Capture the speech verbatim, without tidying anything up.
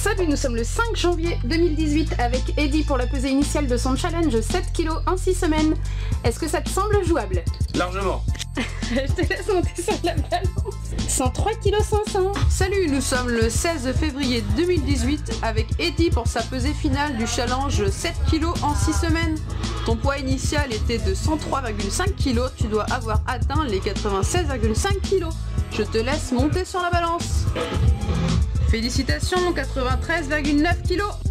Salut, nous sommes le cinq janvier deux mille dix-huit avec Eddy pour la pesée initiale de son challenge sept kilos en six semaines. Est-ce que ça te semble jouable? Largement. Je te laisse monter sur la balance. cent trois kilos cinq cents. Salut, nous sommes le seize février deux mille dix-huit avec Eddy pour sa pesée finale du challenge sept kilos en six semaines. Ton poids initial était de cent trois virgule cinq kilos, tu dois avoir atteint les quatre-vingt-seize virgule cinq kilos. Je te laisse monter sur la balance. Félicitations, quatre-vingt-treize virgule neuf kilos.